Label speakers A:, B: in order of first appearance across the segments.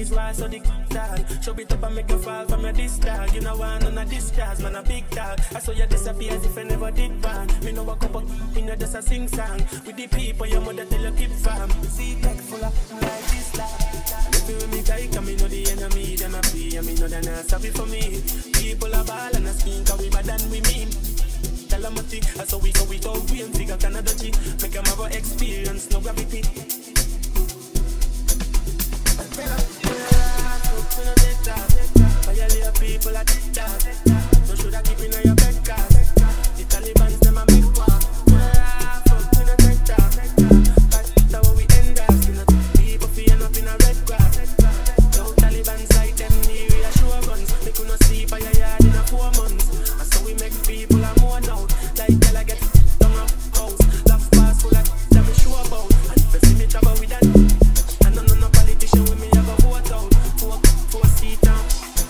A: is why so the dog. Show it up and make you fall from your disc dog. You know one on a discharge, man a big dog. I saw you disappear as if I never did ban. Me know a couple in you just a sing song. With the people your mother tell you keep farm. See tech full of like this lad. If you me guy come, me know the enemy, them a free. And me know they're not sorry for me. People are ball and a skin, cause we bad than we mean. Calamity, I saw we talk, we and figure Canada G. Make them have a experience, no gravity. People are TikTok. No should I keep in your bed cause the Taliban's them a make walk. Fuck we no take talk. But that's how we end up. People feeling up in a red grass. No Taliban's like them near reassure guns. They could not sleep by your yard in a 4 months. And so we make people a more now. Like tell I get down a house. Laugh pass full of them me sure about. And if you see me trouble with that, and no politician with me have a vote out. For a seat down.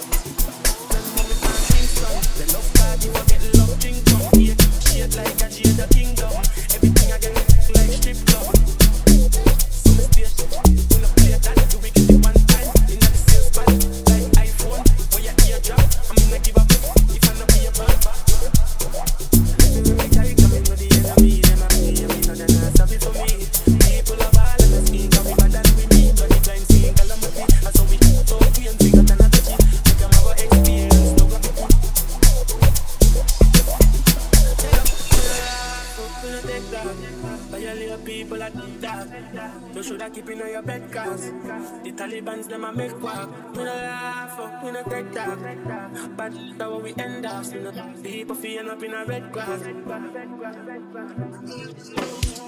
A: The love party will get love drink from here. Shit like a Jada Kingdom. Everything I get like strip club. So me stay when I play that, do we get it one time? In the sales spot, like iPhone. Where your ear drop, I'm gonna give up if I not be a bump. Every guy coming with the enemy, them a me, and me know they're not sorry for me. People are ball and the skin, cause we bad than we mean. But the crime scene calamity, and so we talk, we and figure than a touchy. Make them have a experience, no gravity. People are dark. You should have keep in your bed cause the Taliban's them a make walk. We no laugh up, we no take talk. But that's how we end up. People feeling up in a red grass.